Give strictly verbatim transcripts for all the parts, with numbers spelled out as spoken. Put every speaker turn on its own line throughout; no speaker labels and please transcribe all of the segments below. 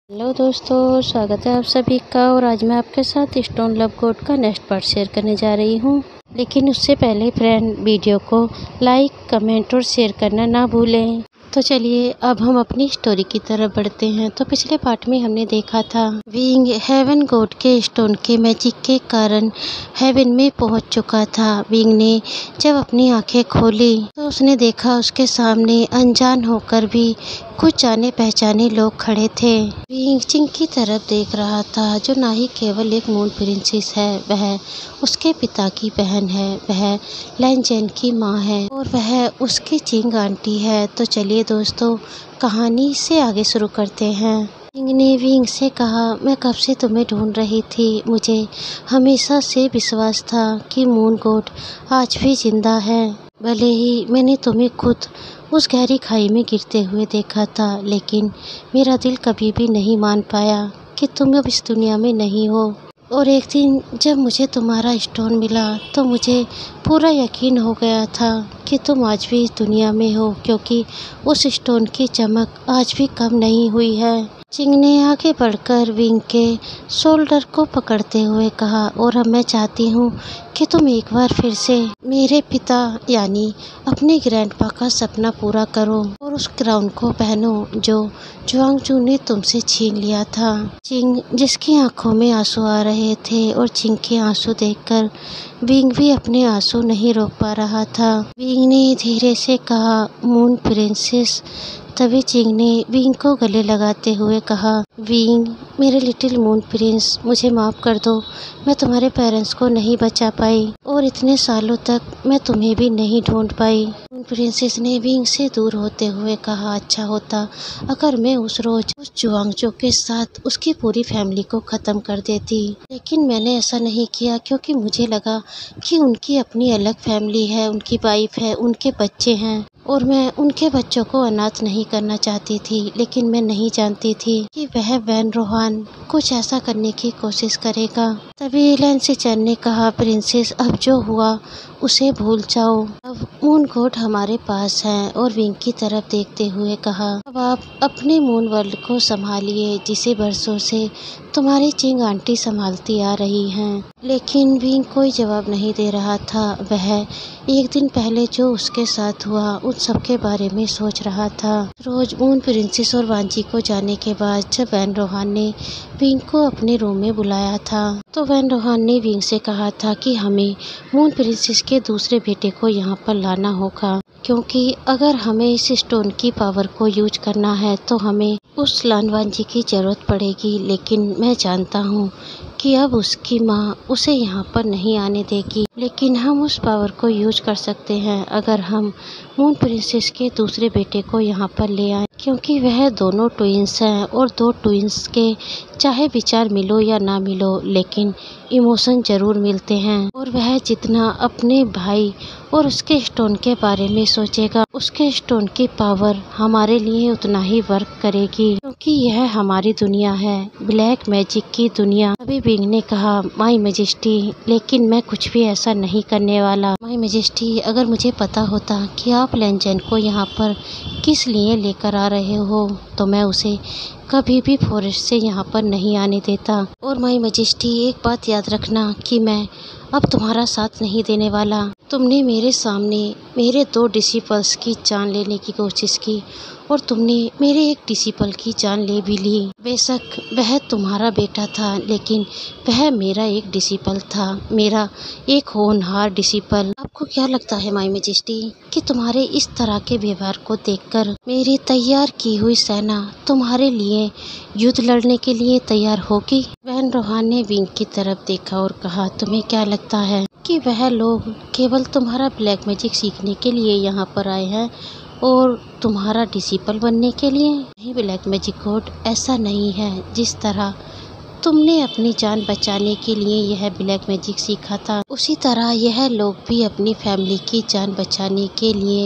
Hello दोस्तों, स्वागत है आप सभी का। और आज मैं आपके साथ स्टोन लव गोड का नेक्स्ट पार्ट शेयर करने जा रही हूँ। लेकिन उससे पहले फ्रेंड, वीडियो को लाइक, कमेंट और शेयर करना ना भूलें। तो चलिए अब हम अपनी स्टोरी की तरफ बढ़ते हैं। तो पिछले पार्ट में हमने देखा था विंग हेवन गॉड के स्टोन के मैजिक के कारण हेवन में पहुंच चुका था। विंग ने जब अपनी आंखें खोली तो उसने देखा उसके सामने अनजान होकर भी कुछ जाने पहचाने लोग खड़े थे। विंग चिंग की तरफ देख रहा था, जो ना ही केवल एक मून प्रिंसेस है, वह उसके पिता की बहन है, वह लैनजेन की माँ है और वह उसकी चिंग आंटी है। तो चलिए दोस्तों, कहानी से आगे शुरू करते हैं। चिंग ने विंग से कहा, मैं कब से तुम्हें ढूंढ रही थी। मुझे हमेशा से विश्वास था कि मून गॉड आज भी जिंदा है। भले ही मैंने तुम्हें खुद उस गहरी खाई में गिरते हुए देखा था, लेकिन मेरा दिल कभी भी नहीं मान पाया कि तुम अब इस दुनिया में नहीं हो। और एक दिन जब मुझे तुम्हारा स्टोन मिला तो मुझे पूरा यकीन हो गया था कि तुम आज भी इस दुनिया में हो, क्योंकि उस स्टोन की चमक आज भी कम नहीं हुई है। चिंग ने आगे बढ़कर विंग के शोल्डर को पकड़ते हुए कहा, और अब मैं चाहती हूँ कि तुम एक बार फिर से मेरे पिता यानी अपने ग्रैंडपा का सपना पूरा करो और उस क्राउन को पहनो जो जुआंगजू ने तुमसे छीन लिया था। चिंग, जिसकी आंखों में आंसू आ रहे थे, और चिंग के आंसू देखकर विंग भी अपने आंसू नहीं रोक पा रहा था। विंग ने धीरे से कहा, मून प्रिंसेस। तभी चिंग ने विंग को गले लगाते हुए कहा, विंग, मेरे लिटिल मून प्रिंस, मुझे माफ़ कर दो। मैं तुम्हारे पेरेंट्स को नहीं बचा पाई और इतने सालों तक मैं तुम्हें भी नहीं ढूंढ पाई। मून प्रिंसेस ने विंग से दूर होते हुए कहा, अच्छा होता अगर मैं उस रोज उस जुआंगजू के साथ उसकी पूरी फैमिली को ख़त्म कर देती, लेकिन मैंने ऐसा नहीं किया क्योंकि मुझे लगा कि उनकी अपनी अलग फैमिली है, उनकी वाइफ है, उनके बच्चे हैं और मैं उनके बच्चों को अनाथ नहीं करना चाहती थी। लेकिन मैं नहीं जानती थी कि वह वैन रोहान कुछ ऐसा करने की कोशिश करेगा। तभी लैंसिचर ने कहा, प्रिंसेस, अब जो हुआ उसे भूल जाओ। अब मून गॉड हमारे पास है। और विंग की तरफ देखते हुए कहा, अब आप अपने मून वर्ल्ड को संभालिए, जिसे बरसों से तुम्हारी चिंग आंटी संभालती आ रही हैं। लेकिन विंग कोई जवाब नहीं दे रहा था। वह एक दिन पहले जो उसके साथ हुआ उन सब के बारे में सोच रहा था। रोज मून प्रिंसेस और वांजी को जाने के बाद जब वैन रोहान ने विंग को अपने रूम में बुलाया था, तो वैन रोहान ने विंग से कहा था कि हमें मून प्रिंसेस के दूसरे बेटे को यहाँ पर लाना होगा, क्योंकि अगर हमें इस स्टोन की पावर को यूज करना है तो हमें उस लानवांजी की जरूरत पड़ेगी। लेकिन मैं जानता हूँ कि अब उसकी माँ उसे यहाँ पर नहीं आने देगी, लेकिन हम उस पावर को यूज कर सकते हैं अगर हम मून प्रिंसेस के दूसरे बेटे को यहाँ पर ले आए, क्योंकि वह दोनों ट्विंस हैं और दो ट्विंस के चाहे विचार मिलो या ना मिलो, लेकिन इमोशन जरूर मिलते हैं। और वह जितना अपने भाई और उसके स्टोन के बारे में सोचेगा, उसके स्टोन की पावर हमारे लिए उतना ही वर्क करेगी, क्योंकि यह हमारी दुनिया है, ब्लैक मैजिक की दुनिया। अभी विंग ने कहा, माई मेजेस्टी, लेकिन मैं कुछ भी ऐसा नहीं करने वाला। माई मेजेस्टी, अगर मुझे पता होता कि आप लैनजेन को यहाँ पर किस लिए लेकर आ रहे हो तो मैं उसे कभी भी फॉरेस्ट से यहाँ पर नहीं आने देता। और माई मेजेस्टी, एक बात याद रखना कि मैं अब तुम्हारा साथ नहीं देने वाला। तुमने मेरे सामने मेरे दो डिसिपल्स की जान लेने की कोशिश की और तुमने मेरे एक डिसिपल की जान ले भी ली। बेशक वह तुम्हारा बेटा था, लेकिन वह मेरा एक डिसिपल था, मेरा एक होनहार डिसिपल। आपको क्या लगता है माई मेजेस्टी कि तुम्हारे इस तरह के व्यवहार को देखकर मेरी तैयार की हुई सेना तुम्हारे लिए युद्ध लड़ने के लिए तैयार होगी? वैन रोहान ने विंग की तरफ देखा और कहा, तुम्हें क्या लगता है कि वह लोग केवल तुम्हारा ब्लैक मैजिक सीखने के लिए यहाँ पर आए हैं और तुम्हारा डिसिपल बनने के लिए? नहीं ब्लैक मैजिक गॉड, ऐसा नहीं है। जिस तरह तुमने अपनी जान बचाने के लिए यह ब्लैक मैजिक सीखा था, उसी तरह यह लोग भी अपनी फैमिली की जान बचाने के लिए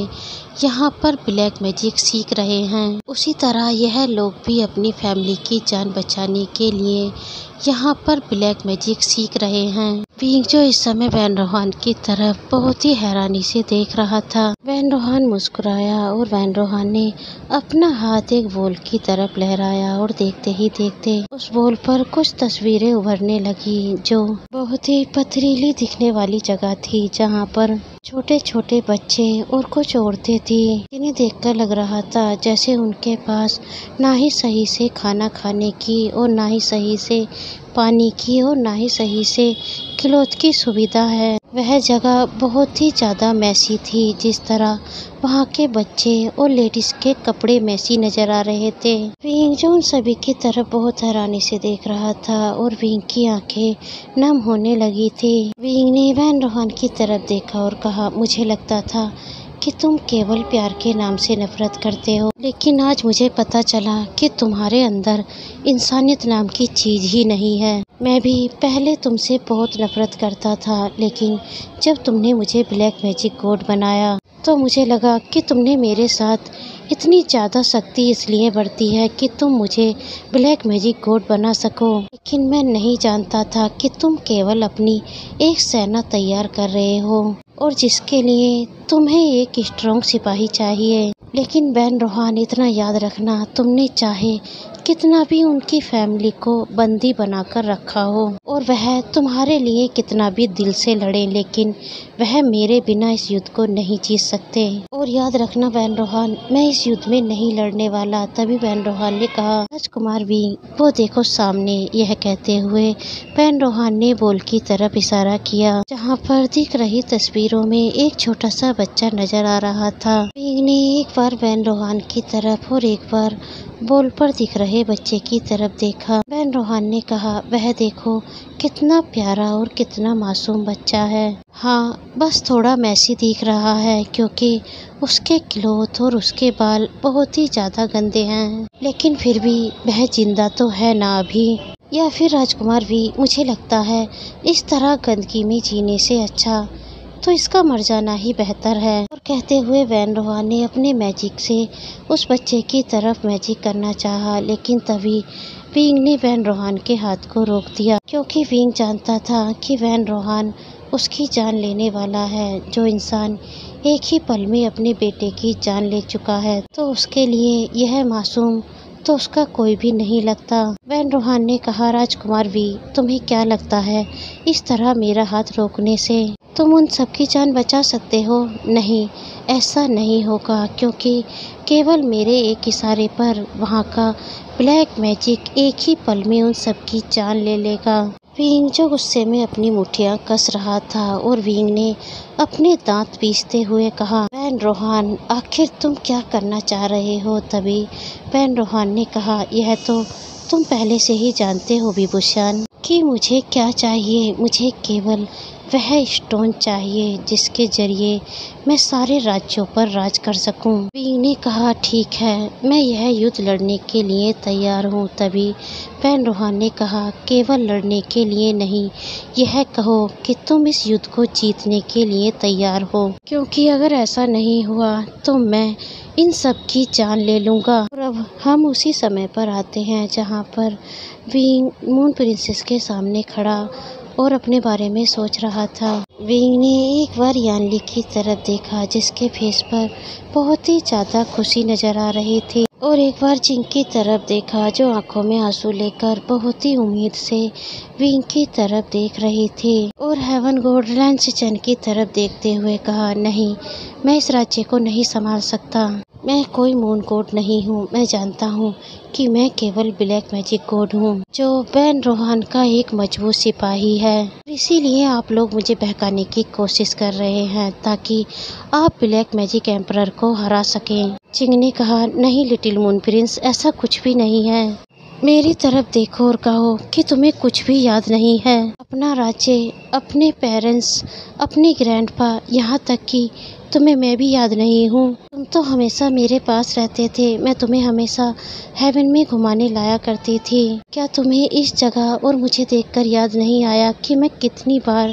यहाँ पर ब्लैक मैजिक सीख रहे हैं। उसी तरह यह लोग भी अपनी फैमिली की जान बचाने के लिए यहाँ पर ब्लैक मैजिक सीख रहे हैं। विंग जो इस समय वैन रोहान की तरफ बहुत ही हैरानी से देख रहा था। वैन रोहान मुस्कुराया और वैन रोहान ने अपना हाथ एक वॉल की तरफ लहराया और देखते ही देखते उस वॉल पर कुछ तस्वीरें उभरने लगी, जो बहुत ही पथरीली दिखने वाली जगह थी, जहाँ पर छोटे छोटे बच्चे और कुछ औरतें थी, जिन्हें देखकर लग रहा था जैसे उनके पास ना ही सही से खाना खाने की और ना ही सही से पानी की और ना ही सही से क्लॉथ की सुविधा है। वह जगह बहुत ही ज़्यादा मैसी थी, जिस तरह वहाँ के बच्चे और लेडीज के कपड़े मैसी नजर आ रहे थे। विंग जो उन सभी की तरफ बहुत हैरानी से देख रहा था और विंग की आंखें नम होने लगी थी। विंग ने वैन रोहान की तरफ देखा और कहा, मुझे लगता था कि तुम केवल प्यार के नाम से नफरत करते हो, लेकिन आज मुझे पता चला कि तुम्हारे अंदर इंसानियत नाम की चीज ही नहीं है। मैं भी पहले तुमसे बहुत नफरत करता था, लेकिन जब तुमने मुझे ब्लैक मैजिक गॉड बनाया तो मुझे लगा कि तुमने मेरे साथ इतनी ज़्यादा शक्ति इसलिए बढ़ती है कि तुम मुझे ब्लैक मैजिक गॉड बना सको, लेकिन मैं नहीं जानता था कि तुम केवल अपनी एक सेना तैयार कर रहे हो और जिसके लिए तुम्हें एक स्ट्रॉन्ग सिपाही चाहिए। लेकिन वैन रोहान, इतना याद रखना, तुमने चाहे कितना भी उनकी फैमिली को बंदी बनाकर रखा हो और वह तुम्हारे लिए कितना भी दिल से लड़े, लेकिन वह मेरे बिना इस युद्ध को नहीं जीत सकते। और याद रखना वैन रोहान, मैं इस युद्ध में नहीं लड़ने वाला। तभी वैन रोहान ने कहा, राजकुमार विंग, वो देखो सामने। यह कहते हुए वैन रोहान ने बॉल की तरफ इशारा किया, जहाँ पर दिख रही तस्वीरों में एक छोटा सा बच्चा नजर आ रहा था। विंग ने एक बार वैन रोहान की तरफ और एक बार बॉल पर दिख रहे बच्चे की तरफ देखा। वैन रोहान ने कहा, वह देखो कितना प्यारा और कितना मासूम बच्चा है। हाँ, बस थोड़ा मैसी दिख रहा है क्योंकि उसके क्लॉथ और उसके बाल बहुत ही ज्यादा गंदे हैं, लेकिन फिर भी वह जिंदा तो है ना अभी। या फिर राजकुमार भी, मुझे लगता है इस तरह गंदगी में जीने से अच्छा तो इसका मर जाना ही बेहतर है। और कहते हुए वैन रोहान ने अपने मैजिक से उस बच्चे की तरफ मैजिक करना चाहा, लेकिन तभी विंग ने वैन रोहान के हाथ को रोक दिया, क्योंकि विंग जानता था कि वैन रोहान उसकी जान लेने वाला है। जो इंसान एक ही पल में अपने बेटे की जान ले चुका है, तो उसके लिए यह मासूम तो उसका कोई भी नहीं लगता। वैन रोहान ने कहा, राजकुमार वी, तुम्हें क्या लगता है इस तरह मेरा हाथ रोकने से तुम उन सबकी जान बचा सकते हो? नहीं, ऐसा नहीं होगा, क्योंकि केवल मेरे एक इशारे पर वहाँ का ब्लैक मैजिक एक ही पल में उन सबकी जान ले लेगा। विंग जो गुस्से में अपनी मुठ्ठियां कस रहा था और विंग ने अपने दांत पीसते हुए कहा, वैन रोहान, आखिर तुम क्या करना चाह रहे हो? तभी वैन रोहान ने कहा, यह तो तुम पहले से ही जानते हो विभूषण कि मुझे क्या चाहिए। मुझे केवल वह स्टोन चाहिए जिसके जरिए मैं सारे राज्यों पर राज कर सकूं। विंग ने कहा, ठीक है, मैं यह युद्ध लड़ने के लिए तैयार हूं। तभी वैन रोहान ने कहा, केवल लड़ने के लिए नहीं, यह कहो कि तुम इस युद्ध को जीतने के लिए तैयार हो, क्योंकि अगर ऐसा नहीं हुआ तो मैं इन सब की जान ले लूँगा। और अब हम उसी समय पर आते हैं जहाँ पर विंग मून प्रिंसेस के सामने खड़ा और अपने बारे में सोच रहा था। विंग ने एक बार यानली की तरफ देखा, जिसके फेस पर बहुत ही ज़्यादा खुशी नजर आ रही थी, और एक बार जिंग की तरफ देखा, जो आंखों में आंसू लेकर बहुत ही उम्मीद से विंग की तरफ देख रही थी। और हेवन गॉड लैंस चैन की तरफ देखते हुए कहा, नहीं, मैं इस राज्य को नहीं संभाल सकता। मैं कोई मून गॉड नहीं हूँ। मैं जानता हूँ कि मैं केवल ब्लैक मैजिक गॉड हूँ, जो वैन रोहान का एक मजबूत सिपाही है। इसीलिए आप लोग मुझे बहकाने की कोशिश कर रहे हैं ताकि आप ब्लैक मैजिक एम्परर को हरा सकें। जिंग ने कहा, नहीं लिटिल मून प्रिंस, ऐसा कुछ भी नहीं है। मेरी तरफ देखो और कहो कि तुम्हें कुछ भी याद नहीं है। अपना राज्य, अपने पेरेंट्स, अपने ग्रैंडपा, यहाँ तक कि तुम्हें मैं भी याद नहीं हूँ। तुम तो हमेशा मेरे पास रहते थे। मैं तुम्हें हमेशा हेवन में घुमाने लाया करती थी। क्या तुम्हें इस जगह और मुझे देखकर याद नहीं आया कि मैं कितनी बार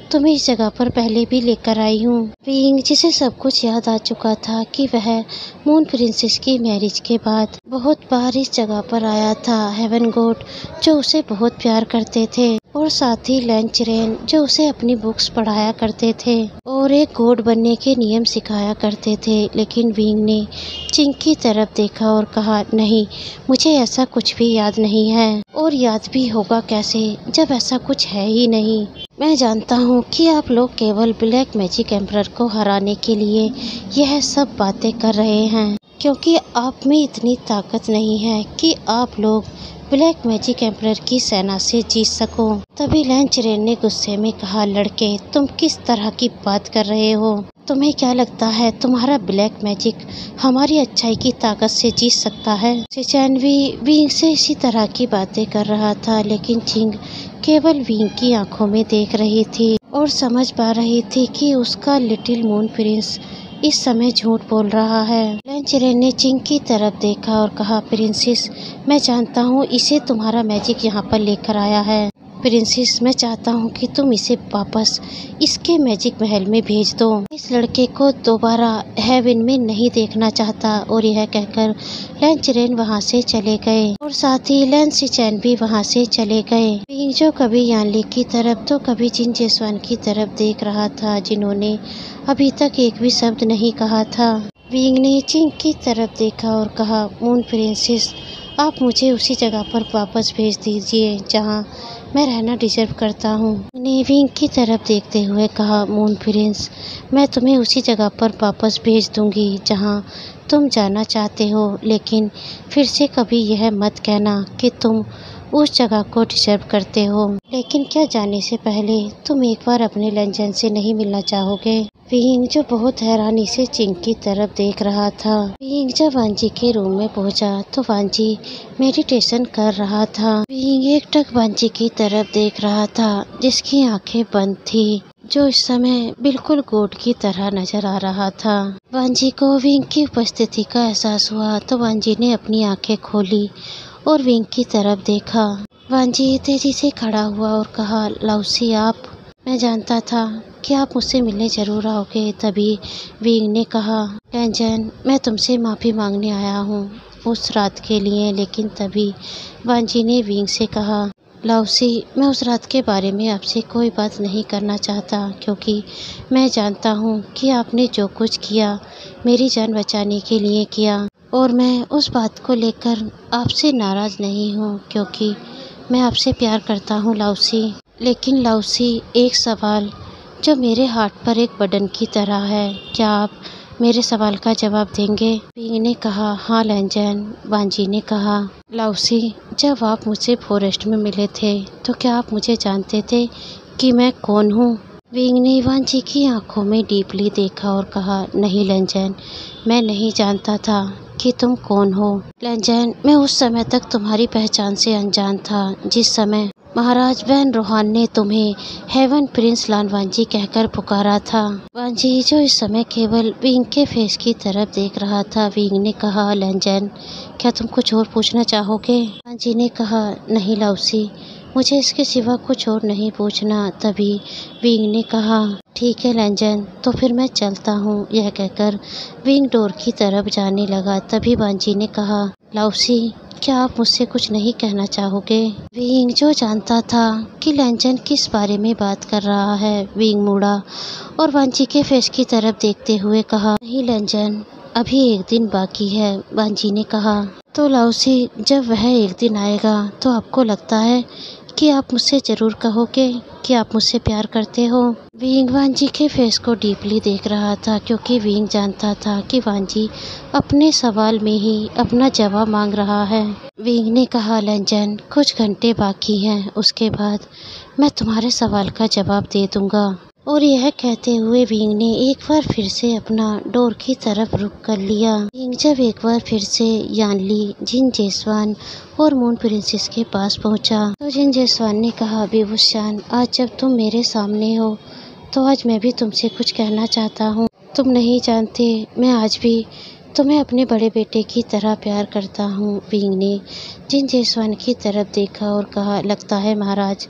तुम्हें इस जगह पर पहले भी लेकर आई हूँ। विंग, जिसे सब कुछ याद आ चुका था कि वह मून प्रिंसेस की मैरिज के बाद बहुत बार इस जगह पर आया था। हेवन गोड, जो उसे बहुत प्यार करते थे, और साथ ही लैंचरेन, जो उसे अपनी बुक्स पढ़ाया करते थे और एक गोड बनने के नियम सिखाया करते थे। लेकिन विंग ने चिंग की तरफ देखा और कहा, नहीं, मुझे ऐसा कुछ भी याद नहीं है, और याद भी होगा कैसे जब ऐसा कुछ है ही नहीं। मैं जानता हूँ कि आप लोग केवल ब्लैक मैजिक एम्परर को हराने के लिए यह सब बातें कर रहे हैं, क्योंकि आप में इतनी ताकत नहीं है कि आप लोग ब्लैक मैजिक एम्परर की सेना से जीत सको। तभी लैंचरेन ने गुस्से में कहा, लड़के, तुम किस तरह की बात कर रहे हो? तुम्हें क्या लगता है तुम्हारा ब्लैक मैजिक हमारी अच्छाई की ताकत से जीत सकता है? चिचैन भी विंग से इसी तरह की बातें कर रहा था, लेकिन चिंग केवल विंग की आंखों में देख रही थी और समझ पा रही थी कि उसका लिटिल मून प्रिंस इस समय झूठ बोल रहा है। लैंचरेन ने चिंग की तरफ देखा और कहा, प्रिंसेस, मैं जानता हूँ इसे तुम्हारा मैजिक यहाँ पर लेकर आया है। प्रिंसेस, मैं चाहता हूँ कि तुम इसे वापस इसके मैजिक महल में भेज दो। इस लड़के को दोबारा हेवन में नहीं देखना चाहता। और यह कहकर लैंचरेन वहाँ से चले गए और साथ ही लैंसिचैन भी वहाँ से चले गए। विंग, जो कभी यानली की तरफ तो कभी जिन जेसवान की तरफ देख रहा था, जिन्होंने अभी तक एक भी शब्द नहीं कहा था। विंग ने चिंग की तरफ देखा और कहा, मून प्रिंसेस, आप मुझे उसी जगह पर वापस भेज दीजिए जहाँ मैं रहना डिजर्व करता हूँ। ने विंग की तरफ देखते हुए कहा, मून प्रिंस, मैं तुम्हें उसी जगह पर वापस भेज दूंगी जहाँ तुम जाना चाहते हो, लेकिन फिर से कभी यह मत कहना कि तुम उस जगह को डिजर्व करते हो। लेकिन क्या जाने से पहले तुम एक बार अपने लैंचरेन से नहीं मिलना चाहोगे? विंग, जो बहुत हैरानी से चिंग की तरफ देख रहा था। विंग जब वांजी के रूम में पहुंचा तो वांजी मेडिटेशन कर रहा था। विंग एकटक वांजी की तरफ देख रहा था, जिसकी आंखें बंद थी, जो इस समय बिल्कुल गोड की तरह नजर आ रहा था। वांजी को विंग की उपस्थिति का एहसास हुआ तो वांजी ने अपनी आंखें खोली और विंग की तरफ देखा। वांजी तेजी से खड़ा हुआ और कहा, लाउसी, आप, मैं जानता था कि आप मुझसे मिलने जरूर आओगे। तभी विंग ने कहा, लैंचरेन, मैं तुमसे माफ़ी मांगने आया हूँ उस रात के लिए। लेकिन तभी वांजी ने विंग से कहा, लाउसी, मैं उस रात के बारे में आपसे कोई बात नहीं करना चाहता, क्योंकि मैं जानता हूँ कि आपने जो कुछ किया मेरी जान बचाने के लिए किया, और मैं उस बात को लेकर आपसे नाराज़ नहीं हूँ, क्योंकि मैं आपसे प्यार करता हूँ लाउसी। लेकिन लाउसी, एक सवाल जो मेरे हार्ट पर एक बटन की तरह है, क्या आप मेरे सवाल का जवाब देंगे? विंग ने कहा, हाँ लैंचरेन। वांजी ने कहा, लाउसी, जब आप मुझसे फॉरेस्ट में मिले थे तो क्या आप मुझे जानते थे कि मैं कौन हूँ? विंग ने वांजी की आंखों में डीपली देखा और कहा, नहीं लैंचरेन, मैं नहीं जानता था कि तुम कौन हो। लैंचरेन, मैं उस समय तक तुम्हारी पहचान से अनजान था जिस समय महाराज वैन रोहान ने तुम्हें हेवन प्रिंस लान वांजी कहकर पुकारा था। वांजी, जो इस समय केवल विंग के फेस की तरफ देख रहा था। विंग ने कहा, लैंचरेन, क्या तुम कुछ और पूछना चाहोगे? वांजी ने कहा, नहीं लाउसी, मुझे इसके सिवा कुछ और नहीं पूछना। तभी विंग ने कहा, ठीक है लैंचरेन, तो फिर मैं चलता हूँ। यह कहकर विंग डोर की तरफ जाने लगा। तभी वांजी ने कहा, लाउसी, क्या आप मुझसे कुछ नहीं कहना चाहोगे? विंग, जो जानता था कि लैंचरेन किस बारे में बात कर रहा है, विंग मुड़ा और वांजी के फेस की तरफ देखते हुए कहा, नहीं लैंचरेन, अभी एक दिन बाकी है। वांजी ने कहा, तो लाउसी, जब वह एक दिन आएगा तो आपको लगता है कि आप मुझसे जरूर कहोगे कि आप मुझसे प्यार करते हो? विंग वांजी के फेस को डीपली देख रहा था, क्योंकि विंग जानता था कि वांजी अपने सवाल में ही अपना जवाब मांग रहा है। विंग ने कहा, लैंचरेन, कुछ घंटे बाकी हैं, उसके बाद मैं तुम्हारे सवाल का जवाब दे दूंगा। और यह कहते हुए विंग ने एक बार फिर से अपना डोर की तरफ रुख कर लिया। विंग जब एक बार फिर से यानली, जिन जेसवान और मून प्रिंसेस के पास पहुंचा तो जिन जेसवान ने कहा, बेबुशान, आज जब तुम मेरे सामने हो तो आज मैं भी तुमसे कुछ कहना चाहता हूँ। तुम नहीं जानते, मैं आज भी तुम्हें अपने बड़े बेटे की तरह प्यार करता हूँ। विंग ने जिन जेसवान की तरफ देखा और कहा, लगता है महाराज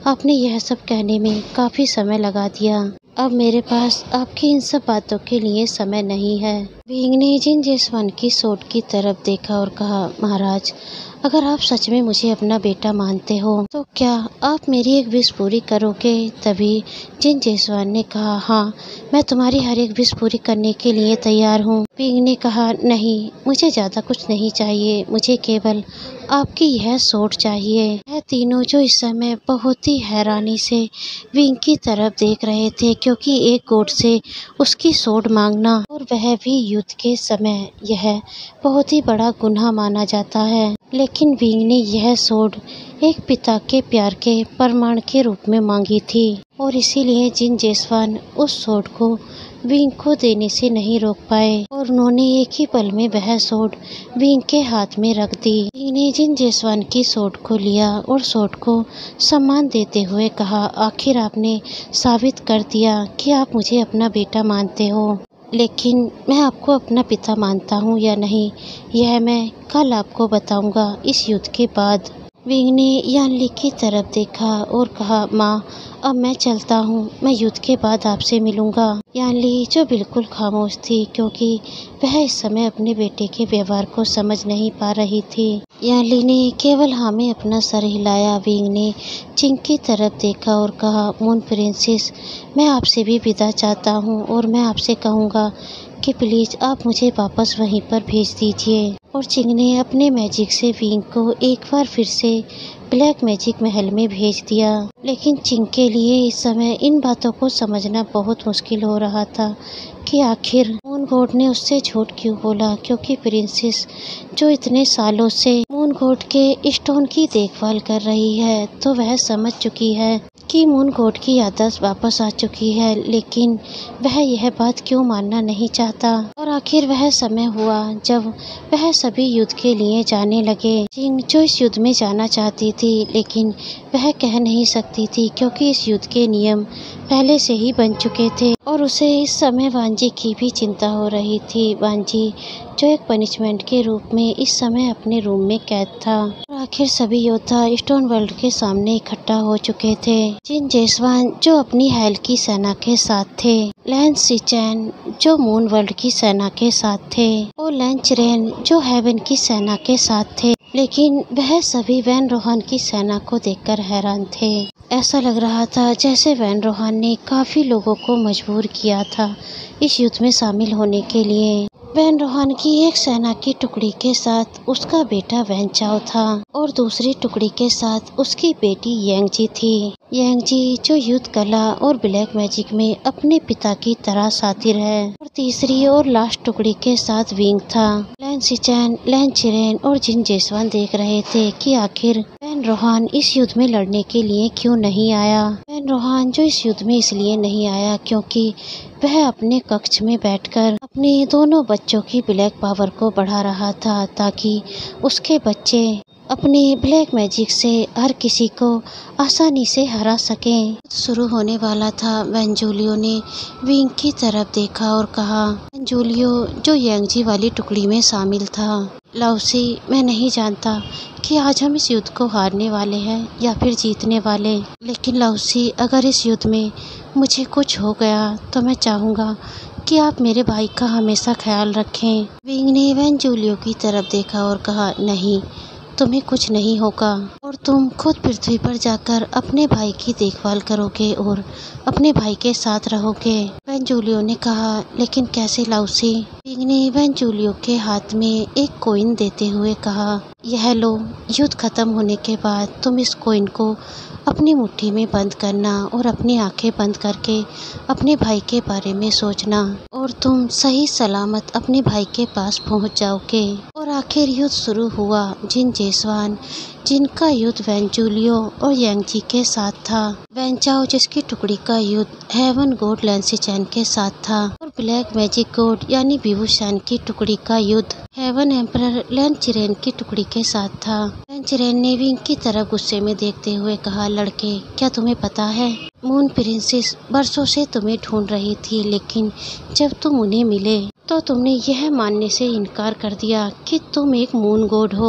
आपने यह सब कहने में काफ़ी समय लगा दिया। अब मेरे पास आपकी इन सब बातों के लिए समय नहीं है। विंग ने जिन जयसवान की सोट की तरफ देखा और कहा, महाराज, अगर आप सच में मुझे अपना बेटा मानते हो तो क्या आप मेरी एक विश पूरी करोगे? तभी जिन जयसवान ने कहा, हाँ, मैं तुम्हारी हर एक विश पूरी करने के लिए तैयार हूँ। विंग ने कहा, नहीं, मुझे ज़्यादा कुछ नहीं चाहिए, मुझे केवल आपकी यह सोट चाहिए। यह तीनों जो इस समय बहुत ही हैरानी से विंग की तरफ देख रहे थे, क्योंकि एक गोट से उसकी सोट मांगना और वह भी युद्ध के समय यह बहुत ही बड़ा गुनाह माना जाता है। लेकिन विंग ने यह सोट एक पिता के प्यार के प्रमाण के रूप में मांगी थी और इसीलिए जिन जयसवान उस सोट को विंग को देने से नहीं रोक पाए और उन्होंने एक ही पल में वह सोट विंग के हाथ में रख दी। विंग ने जिन जयसवान की सोट को लिया और सोट को सम्मान देते हुए कहा, आखिर आपने साबित कर दिया कि आप मुझे अपना बेटा मानते हो, लेकिन मैं आपको अपना पिता मानता हूँ या नहीं, यह मैं कल आपको बताऊंगा इस युद्ध के बाद। विंग ने यानली की तरफ देखा और कहा, माँ, अब मैं चलता हूँ, मैं युद्ध के बाद आपसे मिलूंगा। यानली जो बिल्कुल खामोश थी, क्योंकि वह इस समय अपने बेटे के व्यवहार को समझ नहीं पा रही थी। यानली ने केवल हाँ में अपना सर हिलाया। विंग ने चिंग की तरफ देखा और कहा, मून प्रिंसेस, मैं आपसे भी विदा चाहता हूँ और मैं आपसे कहूँगा कि प्लीज़ आप मुझे वापस वहीं पर भेज दीजिए। और चिंग ने अपने मैजिक से विंग को एक बार फिर से ब्लैक मैजिक महल में भेज दिया। लेकिन चिंग के लिए इस समय इन बातों को समझना बहुत मुश्किल हो रहा था कि आखिर मून गॉड ने उससे झूठ क्यों बोला, क्योंकि प्रिंसेस जो इतने सालों से मून गॉड के स्टोन की देखभाल कर रही है, तो वह समझ चुकी है कि मून गॉड की याददाश्त वापस आ चुकी है, लेकिन वह यह बात क्यों मानना नहीं चाहता। और आखिर वह समय हुआ जब वह सभी युद्ध के लिए जाने लगे। चिंग जो इस युद्ध में जाना चाहती थी, लेकिन वह कह नहीं सकती थी, क्योंकि इस युद्ध के नियम पहले से ही बन चुके थे और उसे इस समय वांजी की भी चिंता हो रही थी। वांजी जो एक पनिशमेंट के रूप में इस समय अपने रूम में कैद था। और आखिर सभी योद्धा स्टोन वर्ल्ड के सामने इकट्ठा हो चुके थे। जिन जयसवान जो अपनी हेल की सेना के साथ थे, लैन सिचैन जो मून वर्ल्ड की सेना के साथ थे और लैन चिरेन जो हेवन की सेना के साथ थे, लेकिन वह सभी वैन रोहान की सेना को देखकर हैरान थे। ऐसा लग रहा था जैसे वैन रोहान ने काफी लोगों को मजबूर किया था इस युद्ध में शामिल होने के लिए। वैन रोहान की एक सेना की टुकड़ी के साथ उसका बेटा वैन चाओ था और दूसरी टुकड़ी के साथ उसकी बेटी यांगजी थी। यांगजी जो युद्ध कला और ब्लैक मैजिक में अपने पिता की तरह शातिर है। और तीसरी और लास्ट टुकड़ी के साथ विंग था। लैन सिचैन, लैन चिरेन और जिन जयसवान देख रहे थे कि आखिर वैन रोहान इस युद्ध में लड़ने के लिए क्यों नहीं आया। वैन रोहान जो इस युद्ध में इसलिए नहीं आया क्योंकि वह अपने कक्ष में बैठकर अपने दोनों बच्चों की ब्लैक पावर को बढ़ा रहा था, ताकि उसके बच्चे अपने ब्लैक मैजिक से हर किसी को आसानी से हरा सकें। शुरू होने वाला था। वैन जूलियो ने विंग की तरफ देखा और कहा, वैन जूलियो जो यांगजी वाली टुकड़ी में शामिल था, लाओसी, मैं नहीं जानता कि आज हम इस युद्ध को हारने वाले हैं या फिर जीतने वाले, लेकिन लाओसी, अगर इस युद्ध में मुझे कुछ हो गया तो मैं चाहूँगा कि आप मेरे भाई का हमेशा ख्याल रखें। विंग ने वैन जूलियो की तरफ देखा और कहा, नहीं, तुम्हें कुछ नहीं होगा और तुम खुद पृथ्वी पर जाकर अपने भाई की देखभाल करोगे और अपने भाई के साथ रहोगे। वैन जूलियो ने कहा, लेकिन कैसे लाओसी? विंग ने वैन जूलियो के हाथ में एक कॉइन देते हुए कहा, यह लो, युद्ध खत्म होने के बाद तुम इस कॉइन को अपनी मुट्ठी में बंद करना और अपनी आंखें बंद करके अपने भाई के बारे में सोचना और तुम सही सलामत अपने भाई के पास पहुंच जाओगे। और आखिर युद्ध शुरू हुआ। जिन जयसवान जिनका युद्ध वैन जूलियो और यांगजी के साथ था, वैन चाओ जिसकी टुकड़ी का युद्ध हेवन गॉड लैन सिचैन के साथ था और ब्लैक मैजिक गॉड यानी विभूषण की टुकड़ी का युद्ध हेवन एम्परर लैन चिरेन की टुकड़ी के साथ था। लैन चिरेन ने विंग की तरफ गुस्से में देखते हुए कहा, लड़के, क्या तुम्हें पता है, मून प्रिंसेस बरसों से तुम्हें ढूंढ रही थी, लेकिन जब तुम उन्हें मिले तो तुमने यह मानने से इनकार कर दिया कि तुम एक मून गॉड हो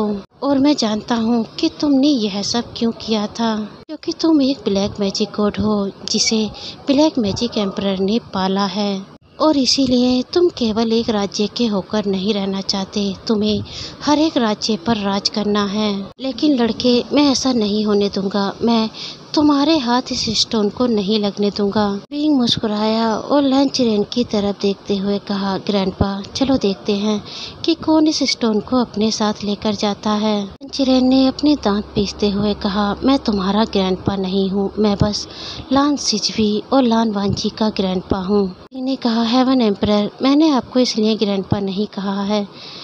और मैं जानता हूँ कि तुमने यह सब क्यों किया था, क्योंकि तुम एक ब्लैक मैजिक गॉड हो जिसे ब्लैक मैजिक एम्परर ने पाला है, और इसीलिए तुम केवल एक राज्य के होकर नहीं रहना चाहते, तुम्हें हर एक राज्य पर राज करना है। लेकिन लड़के, मैं ऐसा नहीं होने दूंगा, मैं तुम्हारे हाथ इस स्टोन को नहीं लगने दूंगा। विंग मुस्कुराया और लंचरेन की तरफ देखते हुए कहा, ग्रैंडपा, चलो देखते हैं कि कौन इस स्टोन को अपने साथ लेकर जाता है। लंचरेन ने अपने दांत पीसते हुए कहा, मैं तुम्हारा ग्रैंडपा नहीं हूँ, मैं बस लान सिजवी और लान वांची का ग्रैंडपा हूँ। ने कहा, हेवन एम्परर, मैंने आपको इसलिए ग्रैंडपा नहीं कहा है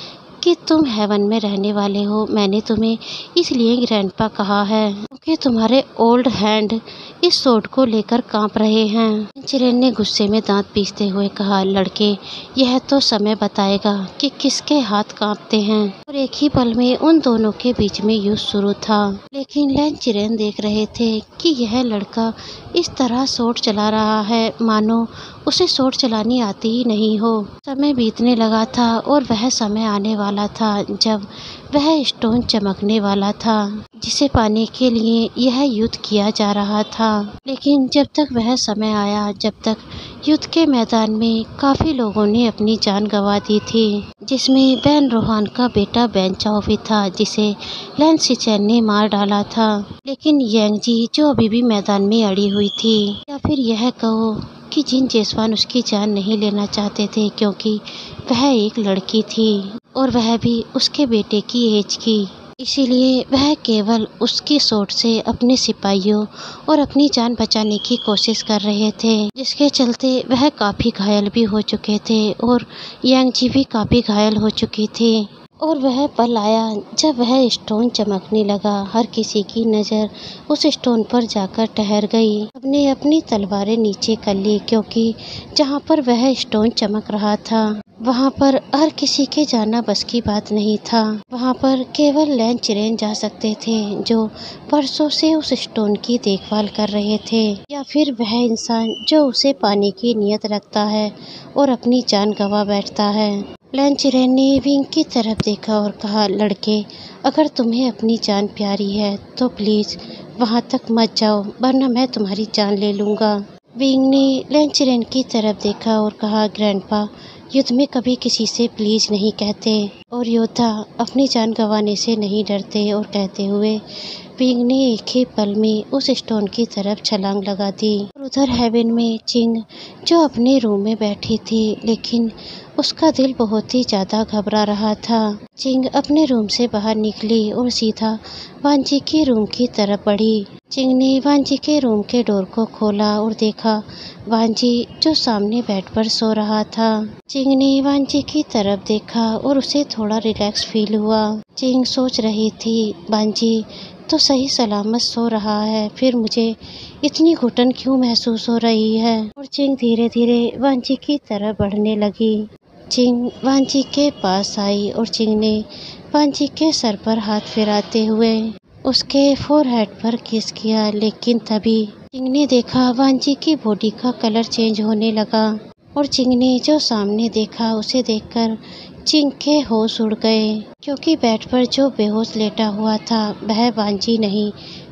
कि तुम हेवन में रहने वाले हो, मैंने तुम्हें इसलिए ग्रैंडपा कहा है क्योंकि तुम्हारे ओल्ड हैंड इस सोड को लेकर कांप रहे हैं। चिरेन ने गुस्से में दांत पीसते हुए कहा, लड़के, यह तो समय बताएगा कि किसके हाथ कांपते हैं। और एक ही पल में उन दोनों के बीच में युद्ध शुरू था। लेकिन लैन चिरेन देख रहे थे कि यह लड़का इस तरह सोड चला रहा है मानो उसे सोड चलानी आती ही नहीं हो। समय बीतने लगा था और वह समय आने वाला था जब वह स्टोन चमकने वाला था जिसे पाने के लिए यह युद्ध किया जा रहा था। लेकिन जब तक वह समय आया, जब तक युद्ध के मैदान में काफी लोगों ने अपनी जान गंवा दी थी, जिसमें बैन रोहान का बेटा बैन चाओ भी था जिसे लैन सिचेन ने मार डाला था। लेकिन यांगजी जो अभी भी मैदान में अड़ी हुई थी, या फिर यह कहो कि जिन जेसवान उसकी जान नहीं लेना चाहते थे क्योंकि वह एक लड़की थी और वह भी उसके बेटे की एज की, इसीलिए वह केवल उसकी सोट से अपने सिपाहियों और अपनी जान बचाने की कोशिश कर रहे थे, जिसके चलते वह काफी घायल भी हो चुके थे और यांगजी भी काफी घायल हो चुकी थी। और वह पल आया जब वह स्टोन चमकने लगा। हर किसी की नज़र उस स्टोन पर जाकर ठहर गई। सबने अपनी तलवारें नीचे कर ली क्योंकि जहाँ पर वह स्टोन चमक रहा था वहाँ पर हर किसी के जाना बस की बात नहीं था। वहाँ पर केवल लैन चिरेन जा सकते थे जो बरसों से उस स्टोन की देखभाल कर रहे थे, या फिर वह इंसान जो उसे पाने की नियत रखता है और अपनी जान गंवा बैठता है। लैन चिरेन ने विंग की तरफ देखा और कहा, लड़के, अगर तुम्हें अपनी जान प्यारी है तो प्लीज़ वहाँ तक मत जाओ, वरना मैं तुम्हारी जान ले लूँगा। विंग ने लैन चिरेन की तरफ देखा और कहा, ग्रैंडपा, युद्ध में कभी किसी से प्लीज नहीं कहते और योद्धा अपनी जान गंवाने से नहीं डरते। और कहते हुए विंग ने एक ही पल में उस स्टोन की तरफ छलांग लगा दी। और उधर हेवन में चिंग जो अपने रूम में बैठी थी, लेकिन उसका दिल बहुत ही ज्यादा घबरा रहा था। चिंग अपने रूम से बाहर निकली और सीधा वांजी के रूम की तरफ बढ़ी। चिंग ने वांजी के रूम के डोर को खोला और देखा वांजी जो सामने बेड पर सो रहा था। चिंग ने वांजी की तरफ देखा और उसे थोड़ा रिलैक्स फील हुआ। चिंग सोच रही थी, वांजी तो सही सलामत सो रहा है, फिर मुझे इतनी घुटन क्यों महसूस हो रही है। और चिंग धीरे धीरे वांजी की तरफ बढ़ने लगी। चिंग वांजी के पास आई और चिंग ने वांजी के सर पर हाथ फिराते हुए उसके फोरहेड पर किस किया। लेकिन तभी चिंग ने देखा वांजी की बॉडी का कलर चेंज होने लगा और चिंग ने जो सामने देखा उसे देखकर चिंग के होश उड़ गए, क्योंकि बेड पर जो बेहोश लेटा हुआ था वह वांजी नहीं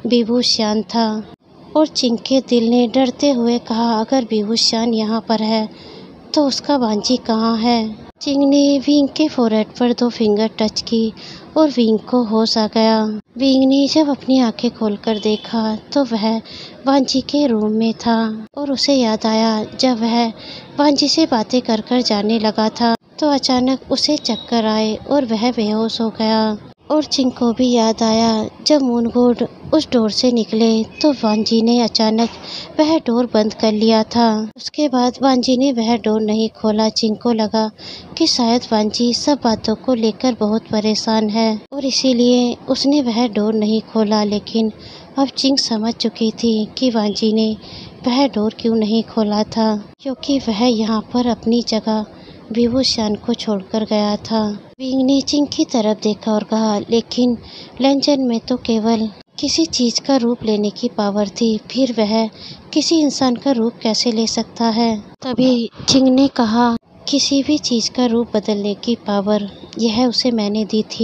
विभूषण था। और चिंग के दिल ने डरते हुए कहा, अगर विभूषण यहाँ पर है तो उसका वांजी कहाँ है। चिंग ने विंग के फोरहेड पर दो फिंगर टच की और विंग को होश आ गया। विंग ने जब अपनी आंखें खोलकर देखा तो वह वांजी के रूम में था और उसे याद आया जब वह वांजी से बातें कर कर जाने लगा था तो अचानक उसे चक्कर आए और वह बेहोश हो गया। और चिंग को भी याद आया जब मूनगोड उस डोर से निकले तो वांजी ने अचानक वह डोर बंद कर लिया था। उसके बाद वांजी ने वह डोर नहीं खोला। चिंग को लगा कि शायद वांजी सब बातों को लेकर बहुत परेशान है और इसीलिए उसने वह डोर नहीं खोला। लेकिन अब चिंग समझ चुकी थी कि वांजी ने वह डोर क्यों नहीं खोला था, क्योंकि वह यहाँ पर अपनी जगह विभूषण को छोड़कर गया था। विंग ने चिंग की तरफ देखा और कहा, लेकिन लंजन में तो केवल किसी चीज का रूप लेने की पावर थी, फिर वह किसी इंसान का रूप कैसे ले सकता है। तभी चिंग ने कहा, किसी भी चीज का रूप बदलने की पावर यह उसे मैंने दी थी।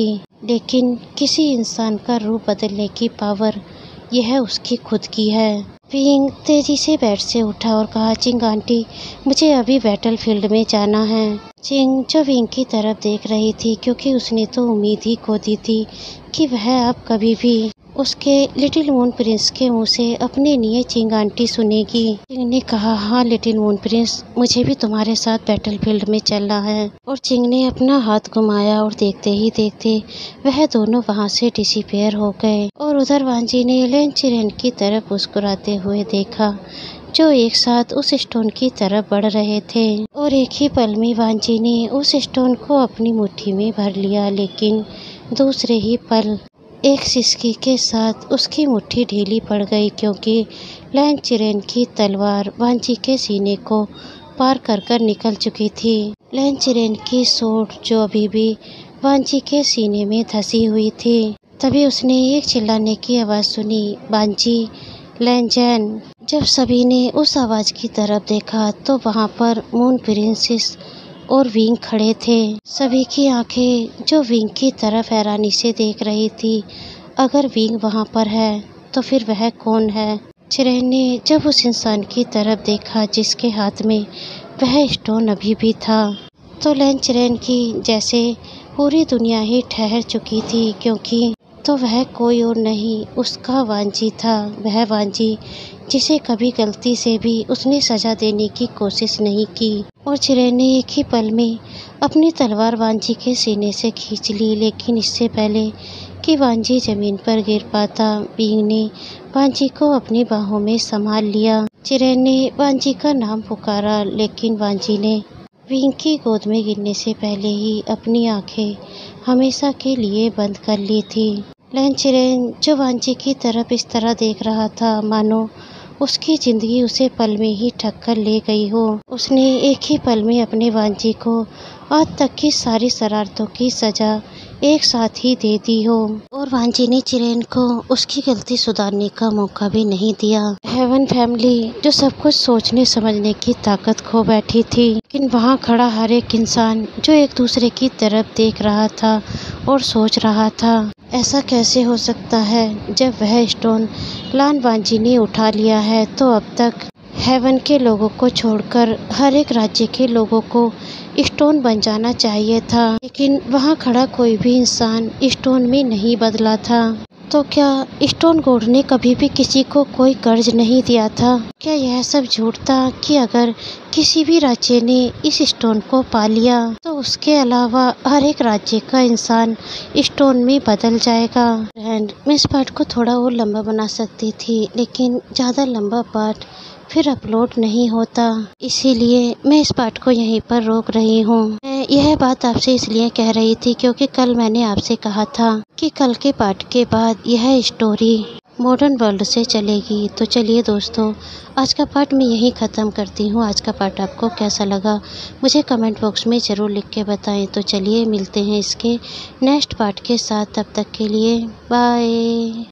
लेकिन किसी इंसान का रूप बदलने की पावर यह उसकी खुद की है। विंग तेजी से बेड से उठा और कहा, चिंग आंटी, मुझे अभी बैटलफील्ड में जाना है। चिंग जो विंग की तरफ देख रही थी, क्योंकि उसने तो उम्मीद ही खो दी थी कि वह अब कभी भी उसके लिटिल मून प्रिंस के मुंह से अपने लिए चिंग आंटी सुनेगी। चिंग ने कहा, हाँ लिटिल मून प्रिंस, मुझे भी तुम्हारे साथ बैटलफील्ड में चलना है। और चिंग ने अपना हाथ घुमाया और देखते ही देखते वह दोनों वहां से डिसअपीयर हो गए। और उधर वांजी ने लैन चिरेन की तरफ मुस्कुराते हुए देखा, जो एक साथ उस स्टोन की तरफ बढ़ रहे थे। और एक ही पल में वांजी ने उस स्टोन को अपनी मुट्ठी में भर लिया, लेकिन दूसरे ही पल एक सिसकी के साथ उसकी मुट्ठी ढीली पड़ गई, क्योंकि लैन चिरेन की तलवार वांजी के सीने को पार कर कर निकल चुकी थी। लैन चिरेन की सोट जो अभी भी वांजी के सीने में धसी हुई थी। तभी उसने एक चिल्लाने की आवाज़ सुनी, बांजी, लैनजैन। जब सभी ने उस आवाज़ की तरफ देखा तो वहाँ पर मून प्रिंसेस और विंग खड़े थे। सभी की आंखें जो विंग की तरफ हैरानी से देख रही थी। अगर विंग वहाँ पर है तो फिर वह कौन है? चिरेन ने जब उस इंसान की तरफ देखा जिसके हाथ में वह स्टोन अभी भी था, तो लैन चिरेन की जैसे पूरी दुनिया ही ठहर चुकी थी, क्योंकि तो वह कोई और नहीं, उसका वांजी था। वह वांजी जिसे कभी गलती से भी उसने सजा देने की कोशिश नहीं की। और चिरेन ने एक ही पल में अपनी तलवार वांजी के सीने से खींच ली, लेकिन इससे पहले कि वांजी जमीन पर गिर पाता, विंग ने वांजी को अपनी बाहों में संभाल लिया। चिरेन ने वांजी का नाम पुकारा, लेकिन वांजी ने विंग की गोद में गिरने से पहले ही अपनी आंखें हमेशा के लिए बंद कर ली थी। लैन चिरेन जो वांजी की तरफ इस तरह देख रहा था मानो उसकी जिंदगी उसे पल में ही ठग कर ले गई हो। उसने एक ही पल में अपने वांजी को आज तक की सारी शरारतों की सजा एक साथ ही दे दी हो। और वांजी ने चिरेन को उसकी गलती सुधारने का मौका भी नहीं दिया। हेवन फैमिली जो सब कुछ सोचने समझने की ताकत खो बैठी थी, लेकिन वहाँ खड़ा हर एक इंसान जो एक दूसरे की तरफ देख रहा था और सोच रहा था, ऐसा कैसे हो सकता है? जब वह स्टोन लान वांजी ने उठा लिया है तो अब तक हेवन के लोगों को छोड़कर हर एक राज्य के लोगों को स्टोन बन जाना चाहिए था, लेकिन वहाँ खड़ा कोई भी इंसान स्टोन में नहीं बदला था। तो क्या स्टोन गॉड ने कभी भी किसी को कोई कर्ज नहीं दिया था? क्या यह सब झूठ था कि अगर किसी भी राज्य ने इस स्टोन को पा लिया तो उसके अलावा हर एक राज्य का इंसान स्टोन में बदल जाएगा? एंड मैं इस पार्ट को थोड़ा और लंबा बना सकती थी, लेकिन ज़्यादा लंबा पार्ट फिर अपलोड नहीं होता, इसीलिए मैं इस पार्ट को यहीं पर रोक रही हूँ। मैं यह बात आपसे इसलिए कह रही थी क्योंकि कल मैंने आपसे कहा था कि कल के पार्ट के बाद यह स्टोरी मॉडर्न वर्ल्ड से चलेगी। तो चलिए दोस्तों, आज का पार्ट मैं यहीं ख़त्म करती हूँ। आज का पार्ट आपको कैसा लगा मुझे कमेंट बॉक्स में ज़रूर लिख के बताएं। तो चलिए मिलते हैं इसके नेक्स्ट पार्ट के साथ, तब तक के लिए बाय।